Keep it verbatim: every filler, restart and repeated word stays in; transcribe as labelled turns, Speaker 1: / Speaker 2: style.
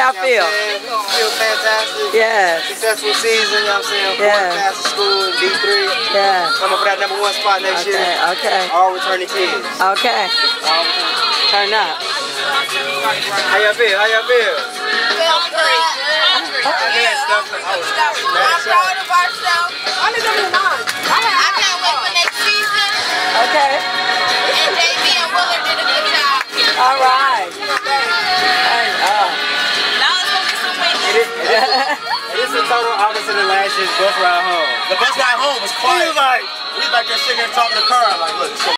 Speaker 1: y'all feel?
Speaker 2: Feel fantastic.
Speaker 1: Yeah.
Speaker 2: Successful season, you know what I'm saying?
Speaker 1: Yeah.
Speaker 2: Going past the school in D three.
Speaker 1: Yeah.
Speaker 2: Coming for that number one spot next
Speaker 1: Okay,
Speaker 2: year.
Speaker 1: okay.
Speaker 2: All returning kids.
Speaker 1: Okay.
Speaker 2: All returning.
Speaker 1: Turn up.
Speaker 2: How y'all feel? How y'all feel?
Speaker 3: Feel great.
Speaker 2: Yeah.
Speaker 3: I'm proud of ourselves. I can't wait for next season.
Speaker 1: Okay.
Speaker 3: And J B and Willard did a good job.
Speaker 1: All right. Turn up.
Speaker 3: Now it's going to be some wins.
Speaker 2: It is, it is, it is a total opposite of last year's bus ride home.
Speaker 4: The bus ride home was quiet.
Speaker 2: He was like,
Speaker 4: we was back there sitting there talking to Carl like, look,